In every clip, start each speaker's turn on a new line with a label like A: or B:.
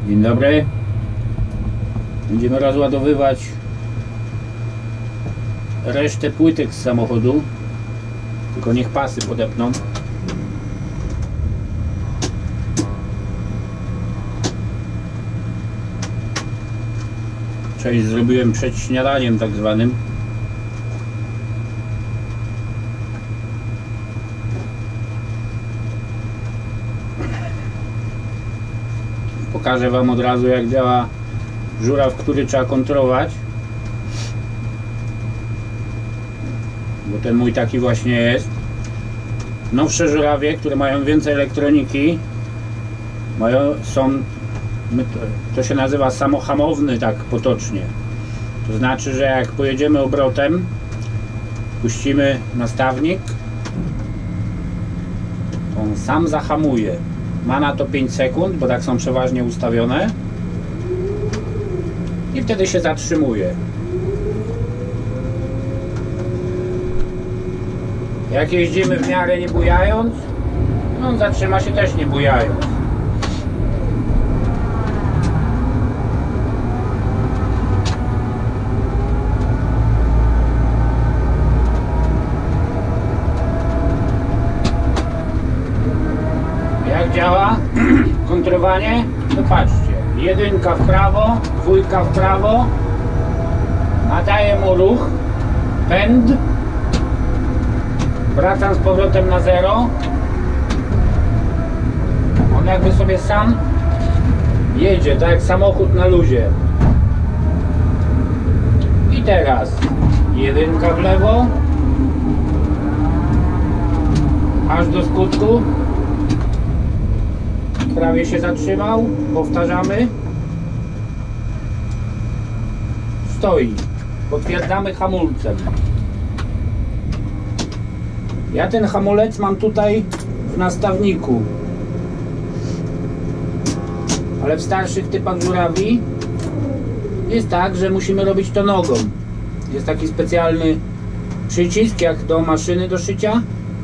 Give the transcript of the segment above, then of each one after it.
A: Dzień dobry. Będziemy rozładowywać resztę płytek z samochodu. Tylko niech pasy podepną. Część zrobiłem przed śniadaniem tak zwanym. Pokażę wam od razu, jak działa żuraw, który trzeba kontrolować. Bo ten mój taki właśnie jest. Nowsze żurawie, które mają więcej elektroniki, to się nazywa samohamowny, tak potocznie. To znaczy, że jak pojedziemy obrotem, puścimy nastawnik, on sam zahamuje. Ma na to 5 sekund, bo tak są przeważnie ustawione. I wtedy się zatrzymuje. Jak jeździmy w miarę nie bujając, on zatrzyma się też nie bujając. Jak działa kontrolowanie? To patrzcie. 1 w prawo, 2 w prawo. Nadaję mu ruch, pęd. Wracam z powrotem na 0. On jakby sobie sam jedzie, tak jak samochód na luzie. I teraz 1 w lewo, aż do skutku. Prawie się zatrzymał. Powtarzamy. Stoi. Potwierdzamy hamulcem. Ja ten hamulec mam tutaj w nastawniku. Ale w starszych typach żurawi jest tak, że musimy robić to nogą. Jest taki specjalny przycisk jak do maszyny do szycia.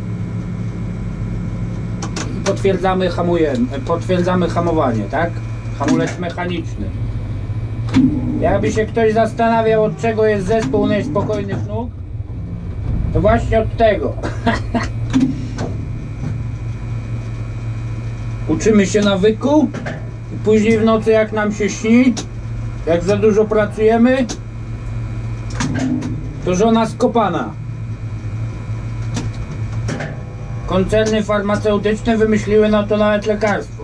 A: Potwierdzamy hamowanie, tak? Hamulec mechaniczny. Jakby się ktoś zastanawiał, od czego jest zespół niespokojnych nóg, to właśnie od tego. Uczymy się nawyku i później w nocy, jak nam się śni, jak za dużo pracujemy, to żona skopana. Koncerny farmaceutyczne wymyśliły na to nawet lekarstwo.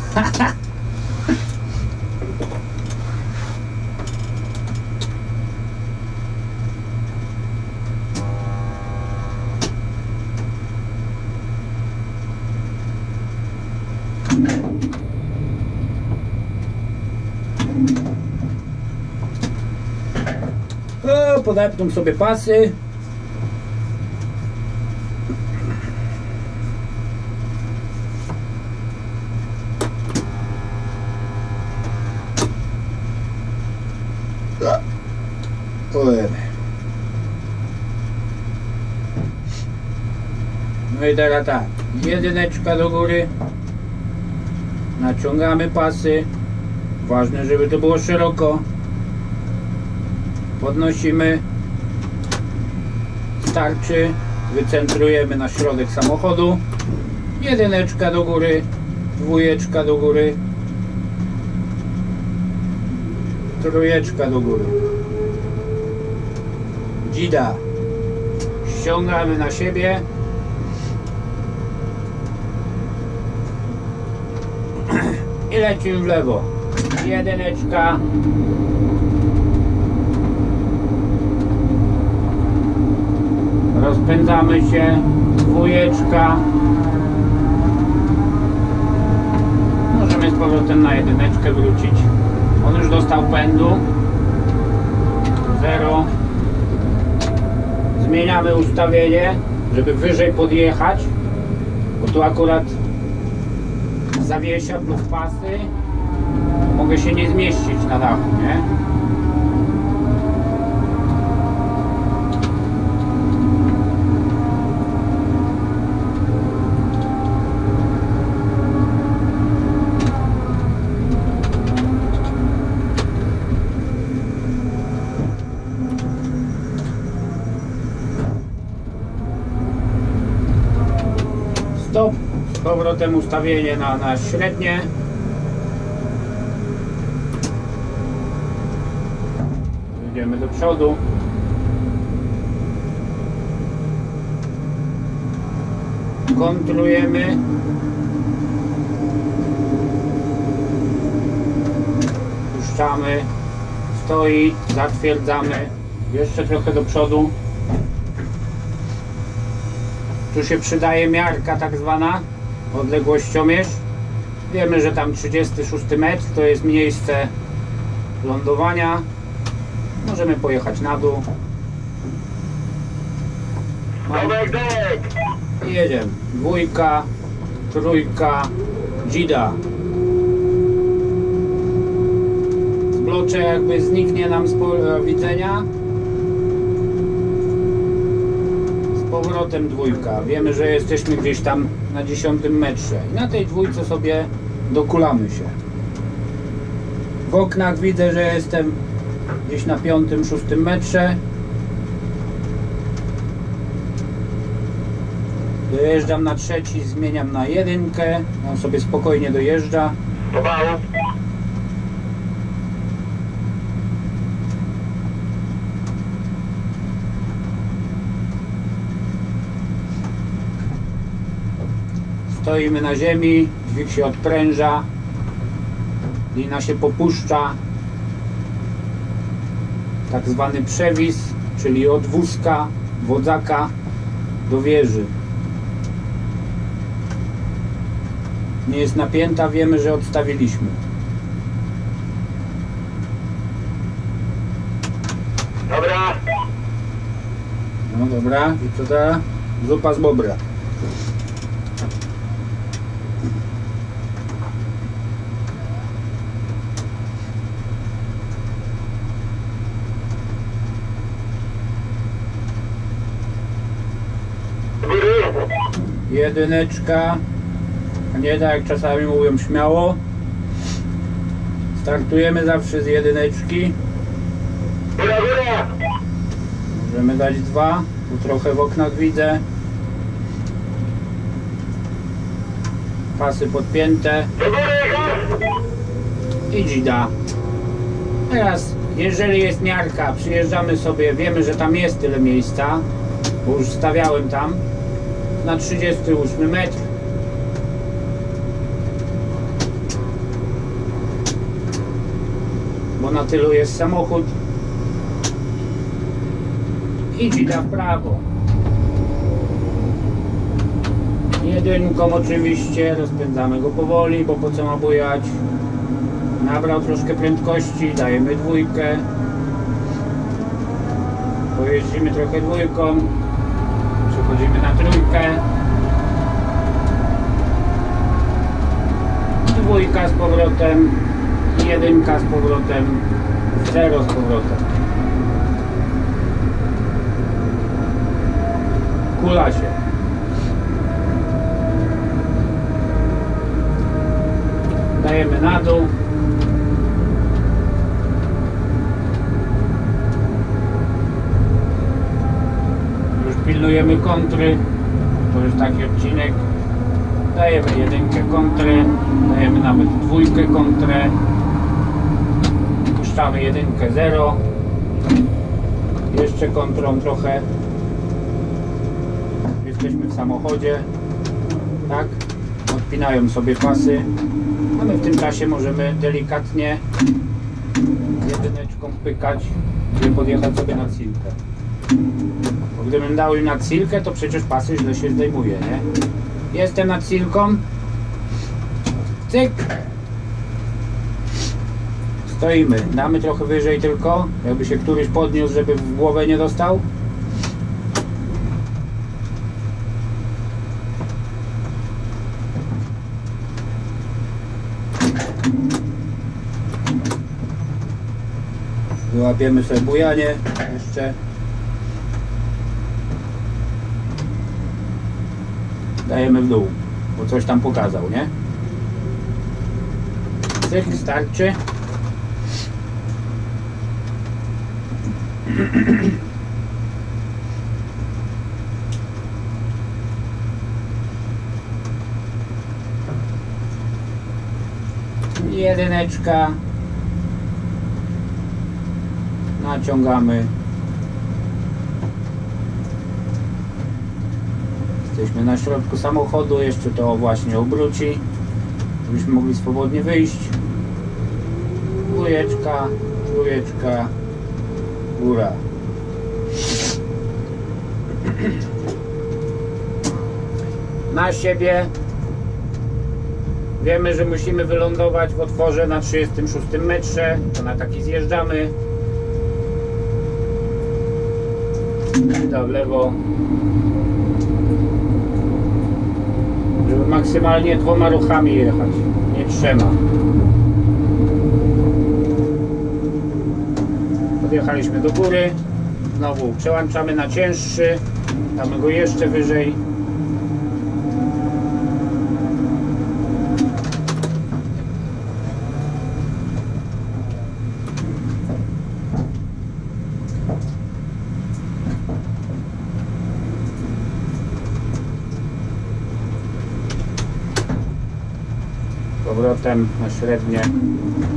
A: O, podepną sobie pasy. No i teraz tak, 1 do góry, naciągamy pasy, ważne, żeby to było szeroko, podnosimy, starczy, wycentrujemy na środek samochodu, 1 do góry, 2 do góry, 3 do góry. Dzida. Ściągamy na siebie. I lecimy w lewo. 1. Rozpędzamy się. 2. Możemy z powrotem na 1 wrócić. On już dostał pędu. 0. Zmieniamy ustawienie, żeby wyżej podjechać, bo tu akurat zawiesia plus pasy, mogę się nie zmieścić na dachu, nie? powrotem ustawienie na średnie. Idziemy do przodu. Kontrujemy. Puszczamy. Stoi. Zatwierdzamy. Jeszcze trochę do przodu. Tu się przydaje miarka tak zwana, odległościomierz. Wiemy, że tam 36 metr to jest miejsce lądowania. Możemy pojechać na dół. I jedziemy. 2, 3, dzida. Zblocze jakby zniknie nam z pola widzenia. Powrotem 2. Wiemy, że jesteśmy gdzieś tam na 10 metrze i na tej 2 sobie dokulamy się. W oknach widzę, że jestem gdzieś na 5-6 metrze. Dojeżdżam na 3, zmieniam na 1. On sobie spokojnie dojeżdża. Stoimy na ziemi, dźwig się odpręża, lina się popuszcza, tak zwany przewis, czyli od wózka, wodzaka do wieży. Nie jest napięta, wiemy, że odstawiliśmy.
B: Dobra.
A: No dobra, i co teraz? Zupa z bobra. Jedyneczka, a nie tak jak czasami mówią śmiało. Startujemy zawsze z jedyneczki. Możemy dać 2, tu trochę w oknach widzę. Pasy podpięte. I dzida. Teraz, jeżeli jest miarka, przyjeżdżamy sobie, wiemy, że tam jest tyle miejsca, bo już stawiałem tam. Na 38 metr. Bo na tylu jest samochód. I dzida w prawo. 1 oczywiście, rozpędzamy go powoli, bo po co ma bujać. Nabrał troszkę prędkości, dajemy 2. Pojeździmy trochę 2. Przechodzimy na 3. 2 z powrotem. 1 z powrotem. 0 z powrotem. Kula się. Dajemy na dół. Pilnujemy kontry, to jest taki odcinek. Dajemy 1 kontrę, dajemy nawet 2 kontrę, puszczamy 1 0, jeszcze kontrą trochę. Jesteśmy w samochodzie, tak? Odpinają sobie pasy, a my w tym czasie możemy delikatnie 1 pykać, żeby podjechać sobie na silkę. Bo gdybym dał im nad silkę, to przecież pasy źle się zdejmuje, nie? Jestem nad silką. Cyk. Stoimy. Damy trochę wyżej tylko, jakby się któryś podniósł, żeby w głowę nie dostał. Wyłapiemy sobie bujanie jeszcze. Dajemy w dół, bo coś tam pokazał, nie? Cyk, starczy. I jedyneczka. Naciągamy. Jesteśmy na środku samochodu, jeszcze to właśnie obróci, żebyśmy mogli swobodnie wyjść. Dwójeczka, trójeczka, góra. Na siebie. Wiemy, że musimy wylądować w otworze na 36 metrze, to na taki zjeżdżamy. W lewo, żeby maksymalnie 2 ruchami jechać, nie 3. Podjechaliśmy do góry, znowu przełączamy na cięższy, damy go jeszcze wyżej. Powrotem na średnie.